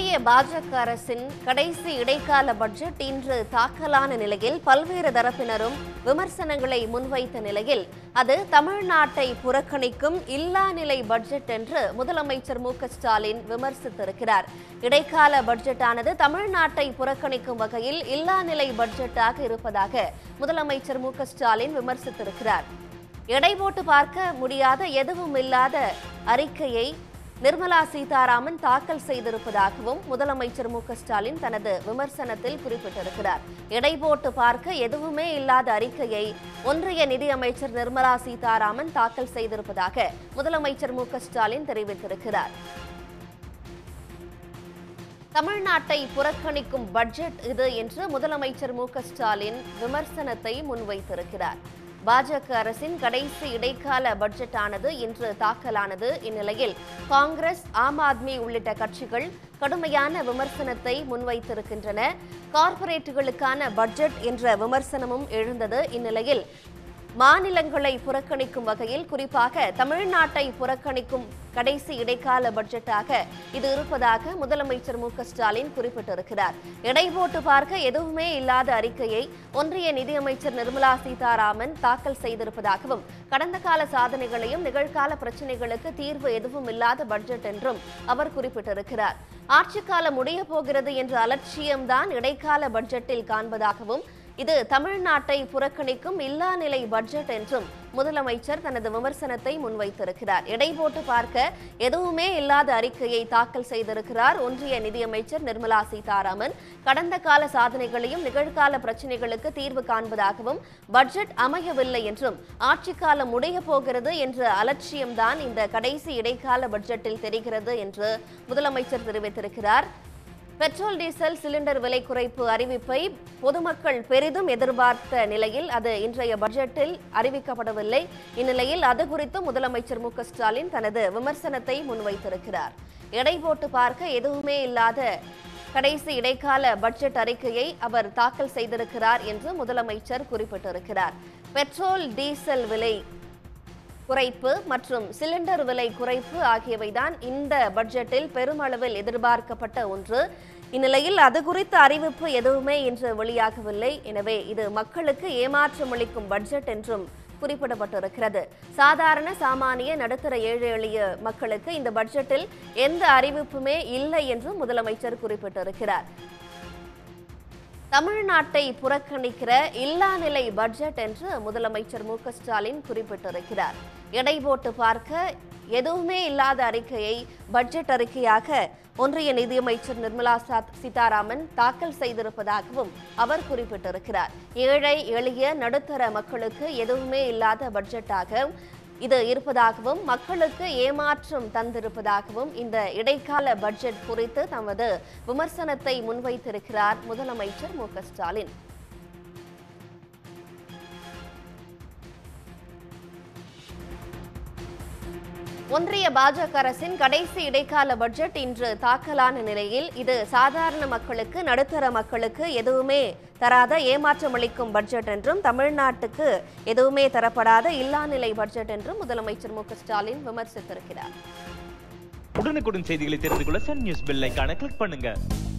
ஒன்றிய பாஜக அரசின் கடைசி இடைக்கால பட்ஜெட் இன்று தாக்கலான நிலையில் பல்வேறு தரப்பினரும் விமர்சனங்களை முன்வைத்த நிலையில் அது தமிழ்நாட்டை புறக்கணிக்கும் இல்லாநிலை பட்ஜெட் என்று முதலமைச்சர் மு.க.ஸ்டாலின் விமர்சித்திருக்கிறார். இடைக்கால பட்ஜெட்டானது தமிழ்நாட்டை புறக்கணிக்கும் வகையில் இல்லாநிலை பட்ஜெட்டாக இருப்பதாக முதலமைச்சர் மு.க.ஸ்டாலின் விமர்சித்திருக்கிறார். எடை போட்டு பார்க்க முடியாத எதுவும் இல்லாத அறிக்கையை நிர்மலா சீதாராமன் தாக்கல் செய்திருப்பதாகவும் முதலமைச்சர் மு.க.ஸ்டாலின் தனது விமர்சனத்தில் குறிப்பிட்டிருக்கிறார். எடை போட்டு பார்க்க எதுவுமே இல்லாத அறிக்கையை ஒன்றிய நிதியமைச்சர் நிர்மலா சீதாராமன் தாக்கல் செய்திருப்பதாக முதலமைச்சர் மு.க.ஸ்டாலின் தெரிவித்திருக்கிறார். தமிழ்நாட்டை புறக்கணிக்கும் பட்ஜெட் இது என்று முதலமைச்சர் மு.க.ஸ்டாலின் விமர்சனத்தை முன்வைத்திருக்கிறார். பாஜக அரசின் கடைசி இடைக்கால பட்ஜெட்டானது இன்று தாக்கலானது. இந்நிலையில் காங்கிரஸ், ஆம் ஆத்மி உள்ளிட்ட கட்சிகள் கடுமையான விமர்சனத்தை முன்வைத்திருக்கின்றன. கார்ப்பரேட்டுகளுக்கான பட்ஜெட் என்ற விமர்சனமும் எழுந்தது. இந்நிலையில் மாநிலங்களை புறக்கணிக்கும் வகையில் குறிப்பாக தமிழ்நாட்டை புறக்கணிக்கும் கடைசி இடைக்கால பட்ஜெட்டாக இது இருப்பதாக முதலமைச்சர் மு.க.ஸ்டாலின் குறிப்பிட்டிருக்கிறார். எடை போட்டு பார்க்க எதுவுமே இல்லாத அறிக்கையை ஒன்றிய நிதியமைச்சர் நிர்மலா சீதாராமன் தாக்கல் செய்திருப்பதாகவும் கடந்த கால சாதனைகளையும் நிகழ்கால பிரச்சினைகளுக்கு தீர்வு எதுவும் இல்லாத பட்ஜெட் என்றும் அவர் குறிப்பிட்டிருக்கிறார். ஆட்சிக்காலம் முடிய போகிறது என்ற அலட்சியம்தான் இடைக்கால பட்ஜெட்டில் காண்பதாகவும் இது தமிழ்நாட்டை புறக்கணிக்கும் இல்லாநிலை பட்ஜெட் என்றும் முதலமைச்சர் தனது விமர்சனத்தை முன்வைத்திருக்கிறார். எடை போட்டு பார்க்க எதுவுமே இல்லாத அறிக்கையை தாக்கல் செய்திருக்கிறார் ஒன்றிய நிதியமைச்சர் நிர்மலா சீதாராமன். கடந்த கால சாதனைகளையும் நிகழ்கால பிரச்சினைகளுக்கு தீர்வு காண்பதாகவும் பட்ஜெட் அமையவில்லை என்றும் ஆட்சிக்காலம் முடிய போகிறது என்ற அலட்சியம்தான் இந்த கடைசி இடைக்கால பட்ஜெட்டில் தெரிகிறது என்று முதலமைச்சர் தெரிவித்திருக்கிறார். பெட்ரோல் டீசல் சிலிண்டர் விலை குறைப்பு அறிவிப்பை பொதுமக்கள் பெரிதும் எதிர்பார்த்த நிலையில் அது இன்றைய பட்ஜெட்டில் அறிவிக்கப்படவில்லை. இந்நிலையில் அது குறித்து முதலமைச்சர் மு.க.ஸ்டாலின் தனது விமர்சனத்தை முன்வைத்திருக்கிறார். எடை போட்டு பார்க்க எதுவுமே இல்லாத கடைசி இடைக்கால பட்ஜெட் அறிக்கையை அவர் தாக்கல் செய்திருக்கிறார் என்று முதலமைச்சர் குறிப்பிட்டிருக்கிறார். பெட்ரோல் டீசல் விலை குறைப்பு மற்றும் சிலிண்டர் விலை குறைப்பு ஆகியவைதான் இந்த பட்ஜெட்டில் பெருமளவில் எதிர்பார்க்கப்பட்ட ஒன்று. இந்நிலையில் அது குறித்த அறிவிப்பு எதுவுமே இன்று வெளியாகவில்லை. எனவே இது மக்களுக்கு ஏமாற்றம் அளிக்கும் பட்ஜெட் என்றும் குறிப்பிடப்பட்டிருக்கிறது. சாதாரண சாமானிய நடுத்தர ஏழை எளிய மக்களுக்கு இந்த பட்ஜெட்டில் எந்த அறிவிப்புமே இல்லை என்றும் முதலமைச்சர் குறிப்பிட்டிருக்கிறார். தமிழ்நாட்டை புறக்கணிக்கிற இல்லாநிலை பட்ஜெட் என்று முதலமைச்சர் மு.க.ஸ்டாலின் குறிப்பிட்டிருக்கிறார். எடை போட்டு பார்க்க எதுவுமே இல்லாத அறிக்கையை பட்ஜெட் அறிக்கையாக ஒன்றிய நிதியமைச்சர் நிர்மலா சீதாராமன் தாக்கல் செய்திருப்பதாகவும் அவர் குறிப்பிட்டிருக்கிறார். ஏழை எளிய நடுத்தர மக்களுக்கு எதுவுமே இல்லாத பட்ஜெட்டாக இது இருப்பதாகவும் மக்களுக்கு ஏமாற்றம் தந்திருப்பதாகவும் இந்த இடைக்கால பட்ஜெட் குறித்து தமது விமர்சனத்தை முன்வைத்திருக்கிறார் முதலமைச்சர் மு.க.ஸ்டாலின். ஒன்றிய பாஜக அரசின் கடைசி இடைக்கால பட்ஜெட் இன்று தாக்கலான நிலையில் இது சாதாரண மக்களுக்கு, நடுத்தர மக்களுக்கு எதுவுமே தராத ஏமாற்றம் அளிக்கும் பட்ஜெட் என்றும் தமிழ்நாட்டுக்கு எதுவுமே தரப்படாத இல்லாநிலை பட்ஜெட் என்றும் முதலமைச்சர் மு.க.ஸ்டாலின் விமர்சித்திருக்கிறார். உடனுக்குடன் செய்திகளை தெரிந்து கொள்ள சன் நியூஸ் பெல் ஐகானை கிளிக் பண்ணுங்க.